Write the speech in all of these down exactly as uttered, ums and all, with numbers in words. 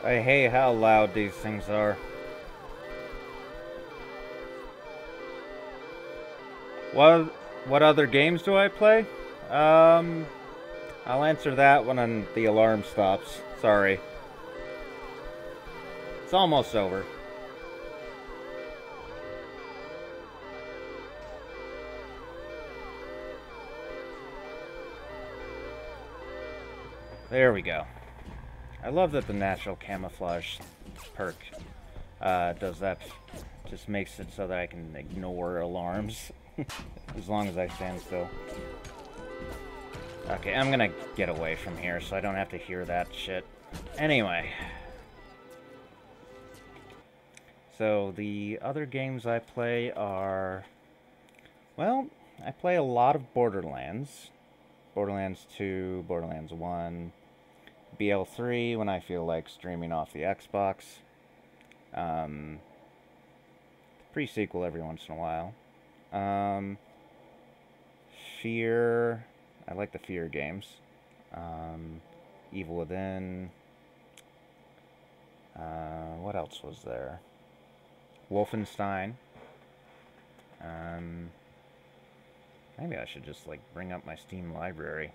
I hate how loud these things are. What what other games do I play? Um, I'll answer that when the alarm stops. Sorry. It's almost over. There we go. I love that the natural camouflage perk uh, does that. Just makes it so that I can ignore alarms as long as I stand still. Okay, I'm gonna get away from here so I don't have to hear that shit. Anyway. So the other games I play are... Well, I play a lot of Borderlands. Borderlands two, Borderlands one, B L three when I feel like streaming off the Xbox. Um, pre-sequel every once in a while. Um, Fear. I like the Fear games. Um, Evil Within. Uh, what else was there? Wolfenstein. Um, maybe I should just, like, bring up my Steam library.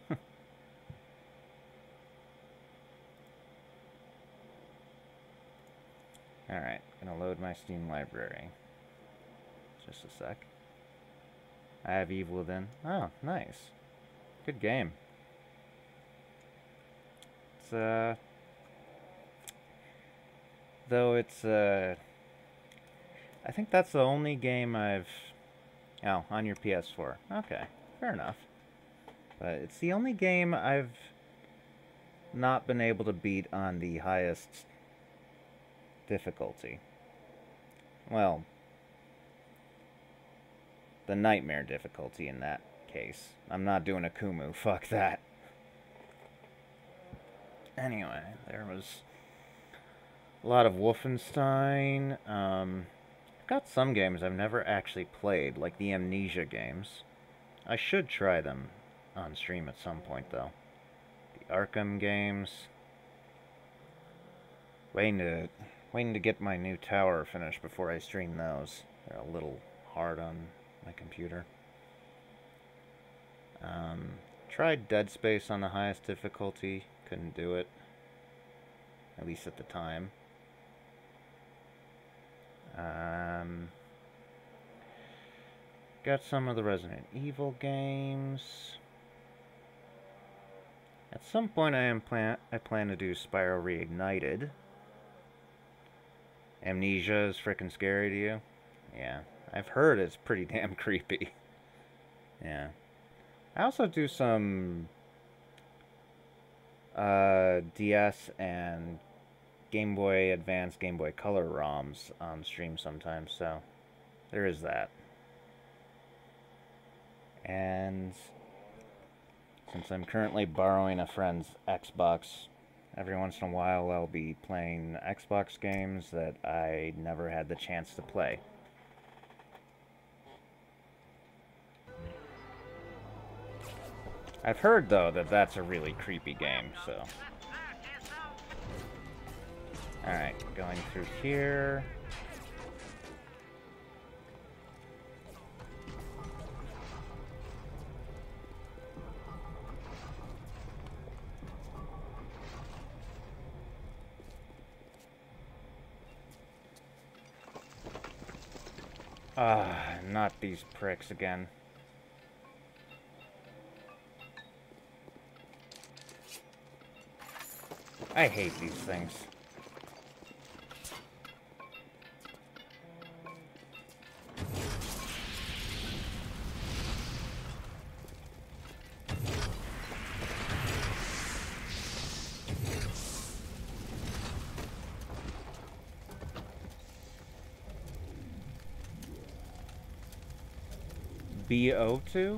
Alright, gonna load my Steam library. Just a sec. I have Evil Within. Oh, nice. Good game. It's, uh... Though it's, uh... I think that's the only game I've... Oh, on your P S four. Okay, fair enough. But it's the only game I've not been able to beat on the highest difficulty. Well, the nightmare difficulty in that case. I'm not doing a Kumu. Fuck that. Anyway, there was a lot of Wolfenstein. Um, I've got some games I've never actually played, like the Amnesia games. I should try them on stream at some point, though. The Arkham games. Waiting to, waiting to get my new tower finished before I stream those. They're a little hard on my computer. Um, tried Dead Space on the highest difficulty. Couldn't do it. At least at the time. Um, got some of the Resident Evil games. At some point I am plan I plan to do Spyro Reignited. Amnesia is frickin' scary to you? Yeah. I've heard it's pretty damn creepy. Yeah. I also do some uh, D S and Game Boy Advance, Game Boy Color ROMs on stream sometimes, so there is that. And since I'm currently borrowing a friend's Xbox, every once in a while I'll be playing Xbox games that I never had the chance to play. I've heard, though, that that's a really creepy game, so... Alright, going through here... Ah, not these pricks again. I hate these things. B O two?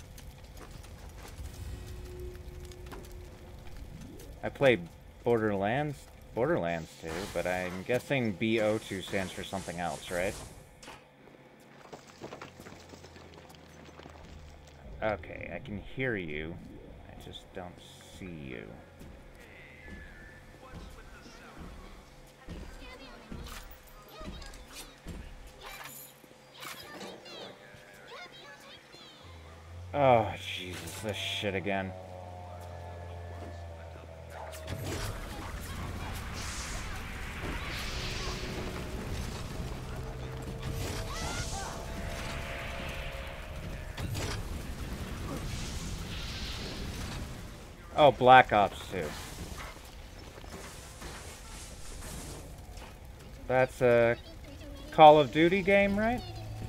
I played Borderlands, Borderlands two, but I'm guessing B O two stands for something else, right? Okay, I can hear you. I just don't see you. Oh, Jesus, this shit again. Oh, Black Ops two. That's a Call of Duty game, right?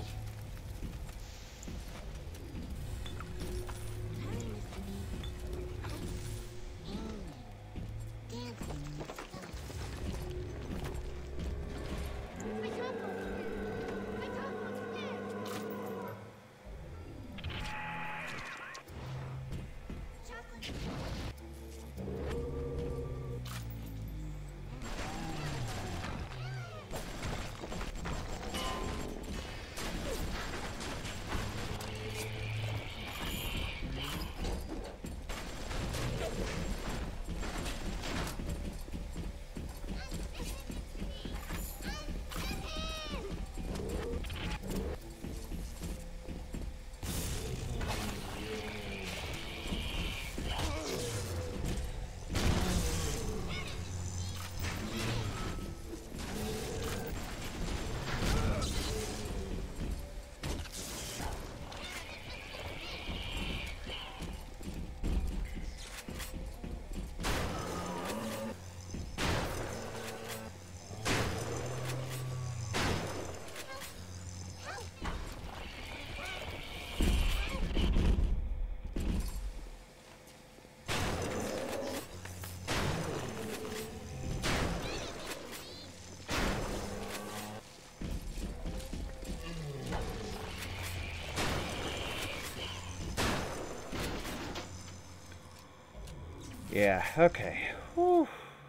Yeah, okay. Whew.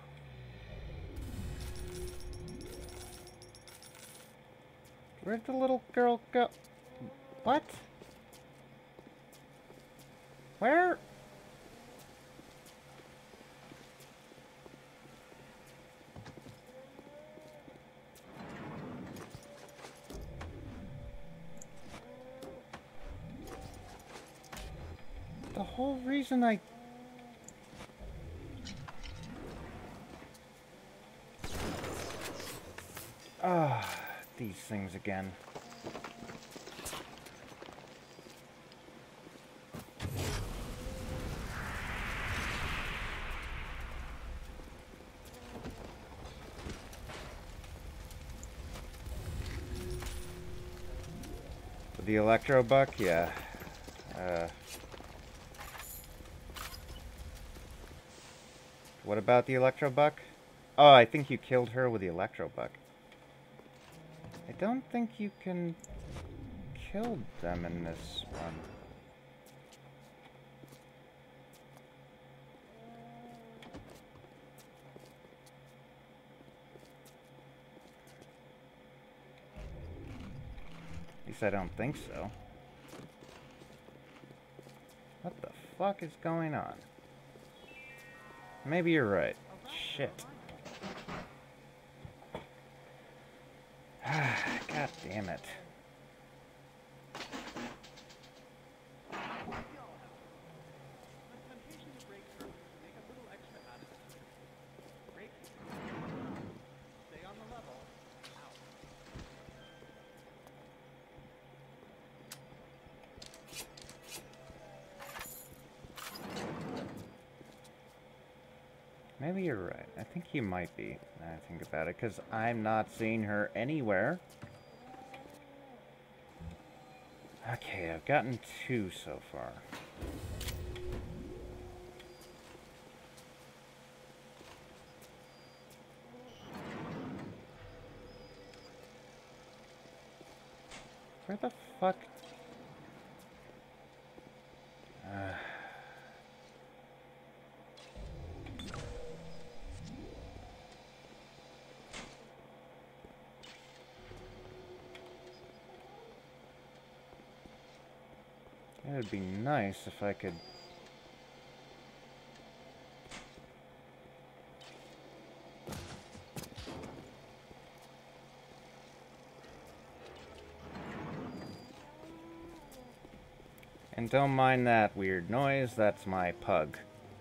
Where'd the little girl go? What? Where? The whole reason I... Ah, these things again. With the Electro Buck, yeah. Uh, what about the Electro Buck? Oh, I think you killed her with the Electro Buck. I don't think you can kill them in this one. At least I don't think so. What the fuck is going on? Maybe you're right. Shit. God damn it. Maybe you're right. I think you might be, now I think about it, because I'm not seeing her anywhere. Okay, I've gotten two so far. Where the fuck? Uh... It would be nice if I could... And don't mind that weird noise, that's my pug.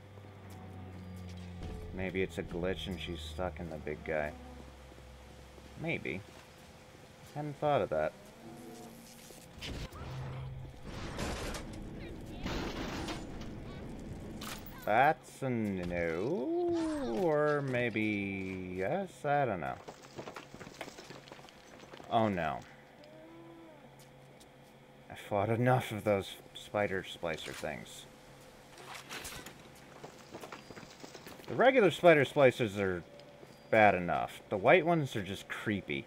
Maybe it's a glitch and she's stuck in the big guy. Maybe. Hadn't thought of that. That's a no, or maybe yes, I don't know. Oh no. I fought enough of those spider splicer things. The regular spider splicers are bad enough. The white ones are just creepy.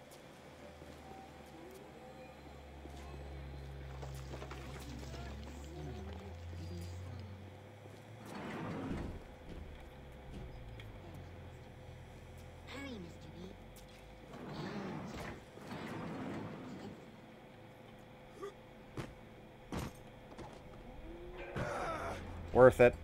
Worth it.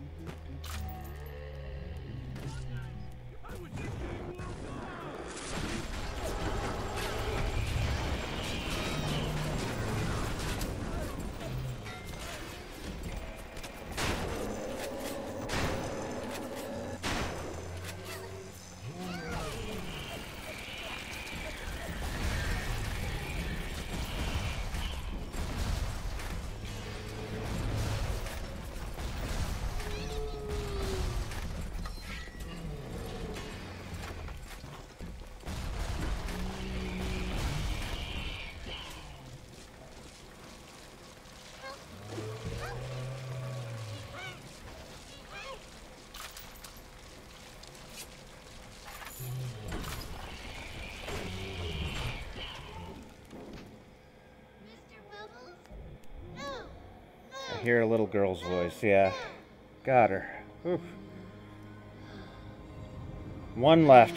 I hear a little girl's voice, yeah. Got her. Oof. One left.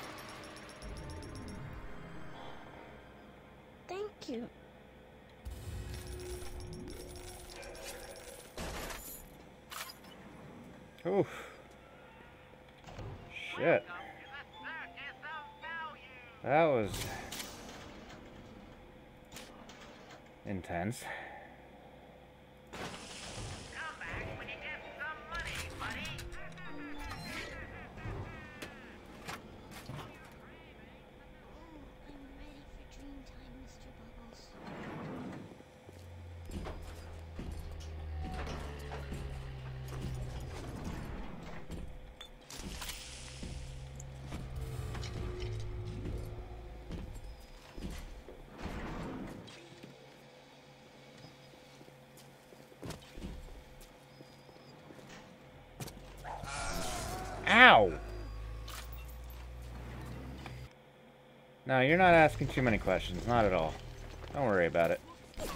Thank you. Oof. Shit. That was intense. Ow! No, you're not asking too many questions. Not at all. Don't worry about it.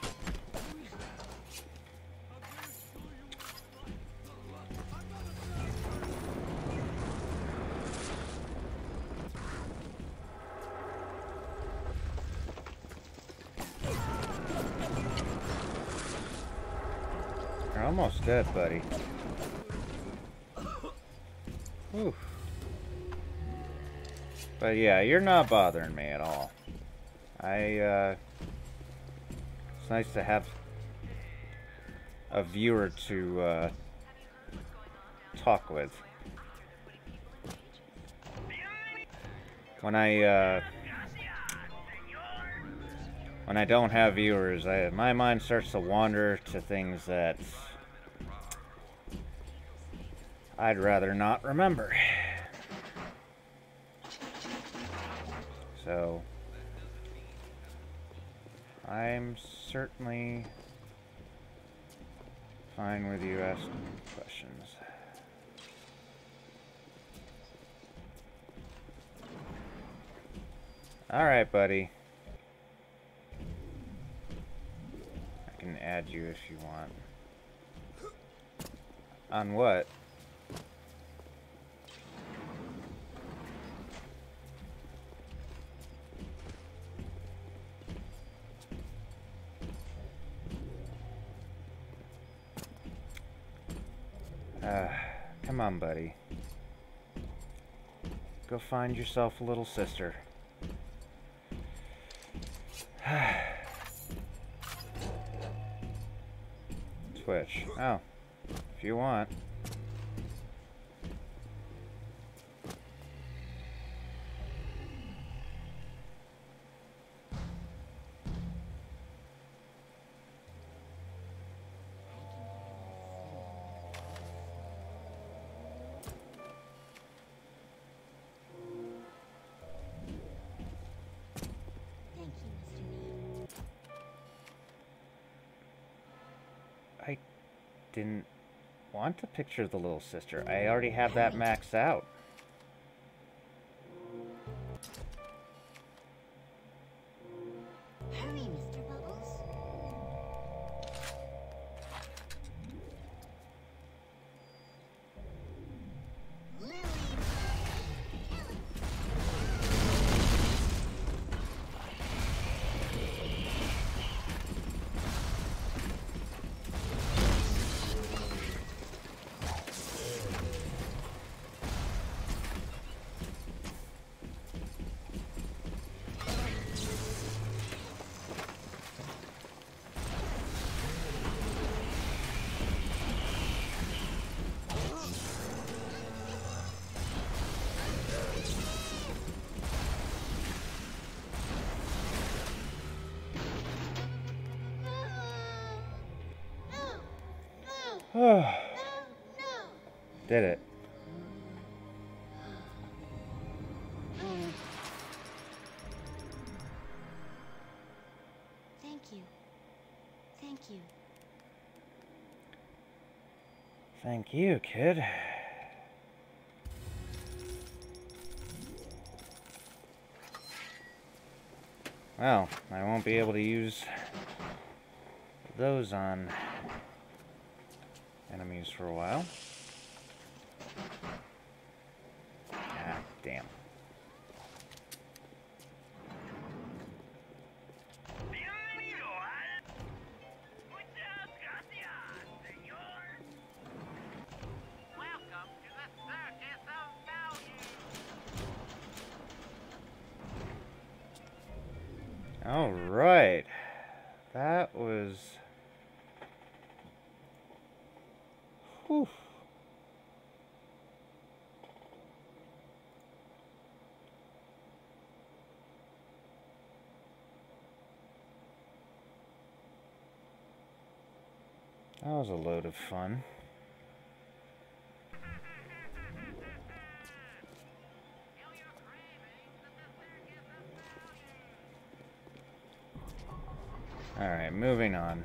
You're almost dead, buddy. Whew. But yeah, you're not bothering me at all. I, uh... It's nice to have a viewer to, uh... talk with. When I, uh... When I don't have viewers, I, my mind starts to wander to things that I'd rather not remember. So, I'm certainly fine with you asking questions. Alright, buddy. I can add you if you want. On what? Uh, come on, buddy. Go find yourself a little sister. Twitch. Oh, if you want. I didn't want to picture the little sister. I already have that maxed out. Hurry, Mister Bubbles. Lily. Oh, No, no. did it. Thank you. Thank you. Thank you, kid. Well, I won't be able to use those on enemies for a while. Ah, damn. Welcome to the Circus of Value. All right. That was... Whew. That was a load of fun. Alright, moving on.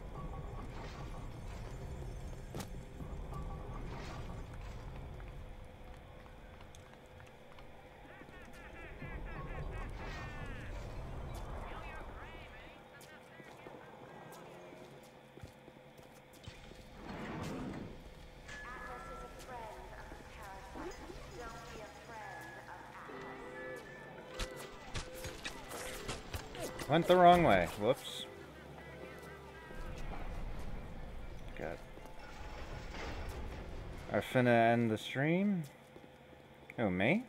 Went the wrong way. Whoops. God. Are finna end the stream? Who, me?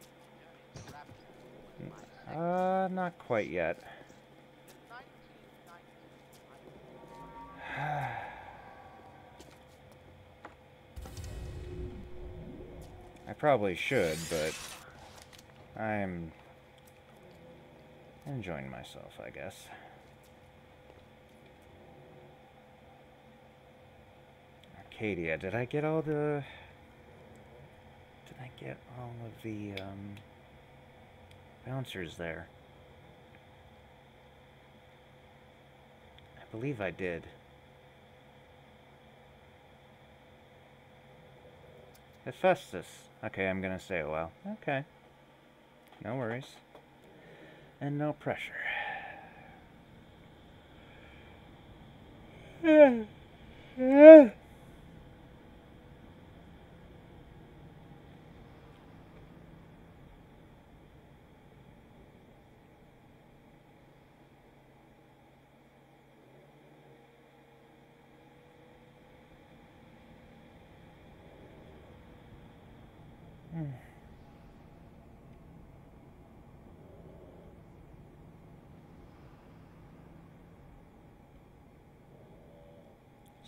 Uh, not quite yet. I probably should, but I'm enjoying myself, I guess. Arcadia, did I get all the... Did I get all of the, um... bouncers there? I believe I did. Hephaestus. Okay, I'm gonna say it well. Okay. No worries. And no pressure.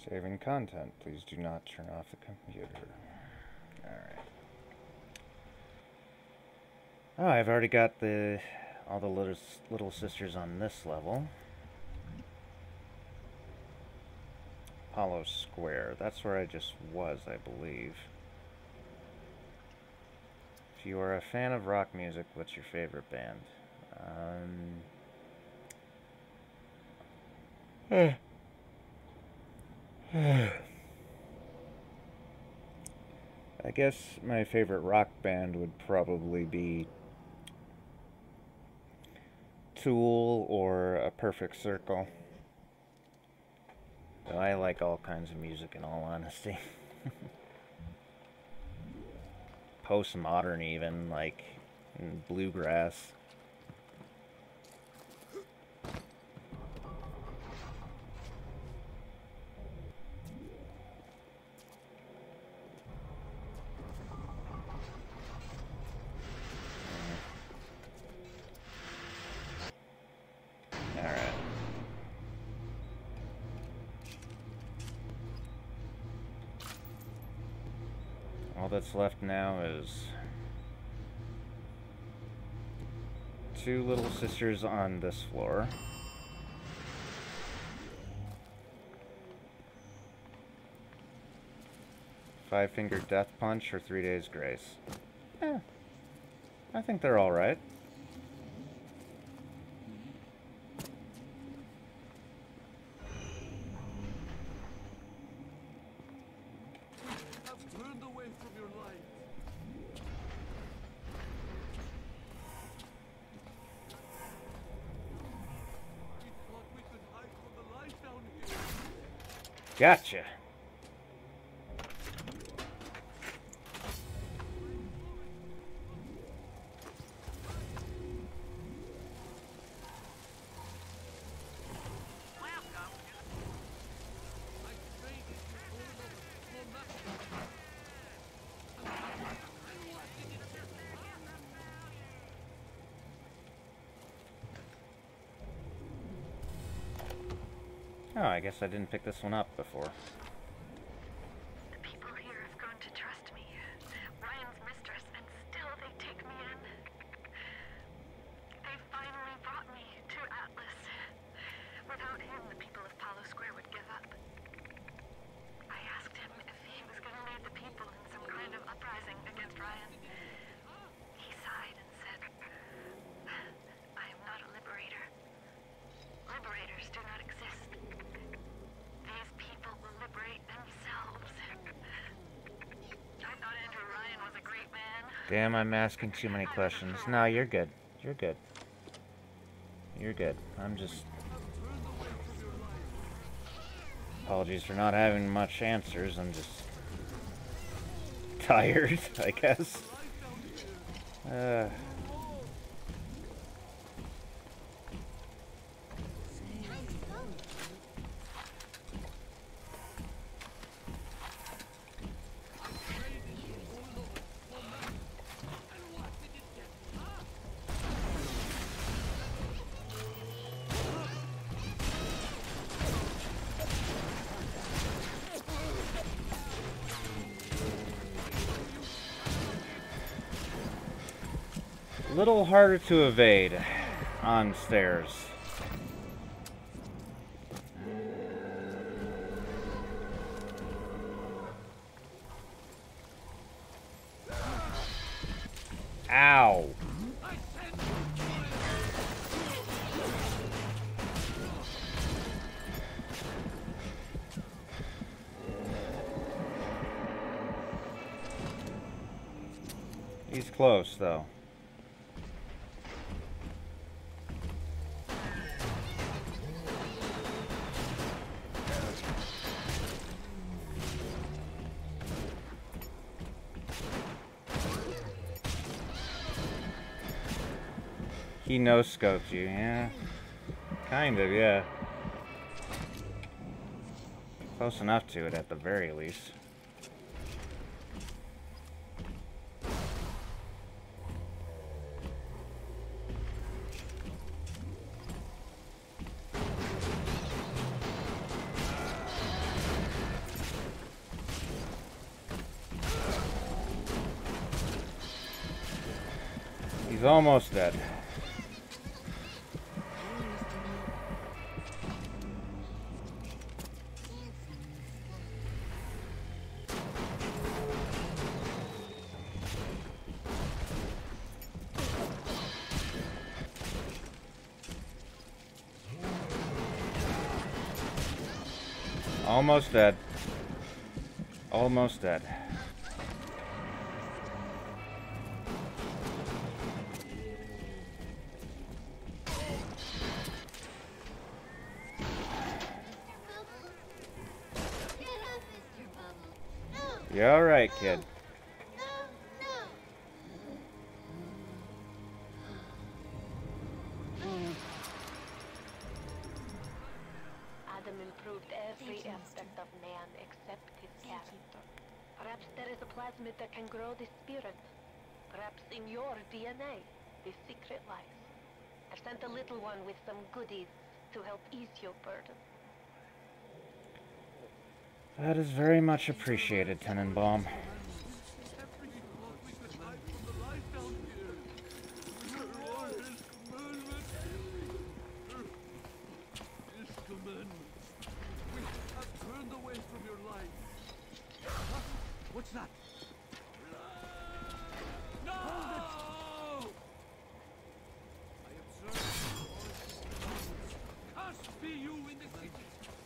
Saving content. Please do not turn off the computer. Alright. Oh, I've already got the all the little, little sisters on this level. Apollo Square. That's where I just was, I believe. If you are a fan of rock music, what's your favorite band? Um... I guess my favorite rock band would probably be Tool or A Perfect Circle. Though I like all kinds of music in all honesty. Postmodern even, like bluegrass. All that's left now is two little sisters on this floor. Five Finger Death Punch or Three Days Grace. Eh, I think they're alright. Gotcha. Oh, I guess I didn't pick this one up before. The people here have grown to trust me. Ryan's mistress, and still they take me in. They finally brought me to Atlas. Without him, the people of Apollo Square would give up. I asked him if he was going to lead the people in some kind of uprising against Ryan. He sighed and said, I am not a liberator. Liberators do not exist. These people will liberate themselves. I thought Andrew Ryan was a great man. Damn, I'm asking too many questions. No, you're good. You're good. You're good. I'm just... Apologies for not having much answers. I'm just... tired, I guess. Uh... Little harder to evade on stairs. Ow. He's close though. He no-scoped you, yeah. Kind of, yeah. Close enough to it at the very least. He's almost dead. Almost dead. Almost dead. Get up, Mister Bubbles. No, You alright, kid? no, no. Adam improved every Thank you, aspect of man except his Thank you. character. Perhaps there is a plasmid that can grow the spirit. Perhaps in your D N A, the secret lies. I've sent a little one with some goodies to help ease your burden. That is very much appreciated, Tenenbaum. What's that? No! I observe. Cast be you in the kitchen.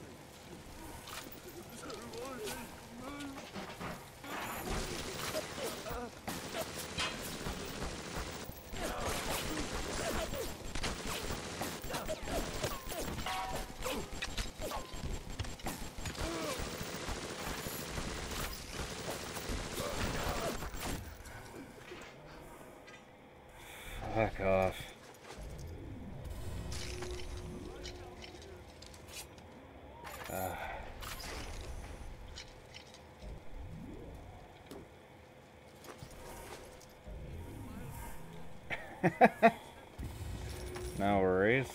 Fuck off. Ah. No worries.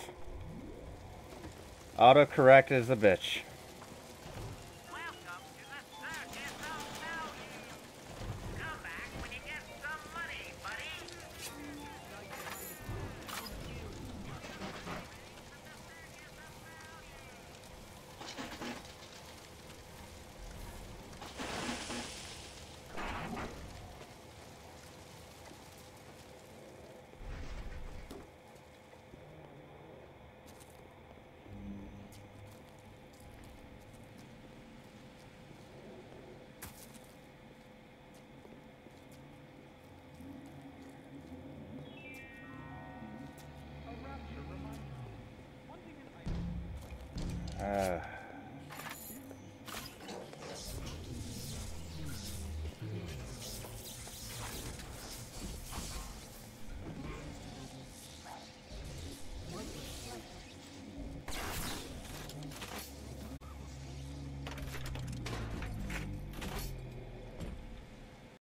Autocorrect is a bitch. Welcome to the circus of Bellevue. Come back when you get some money, buddy. Uh.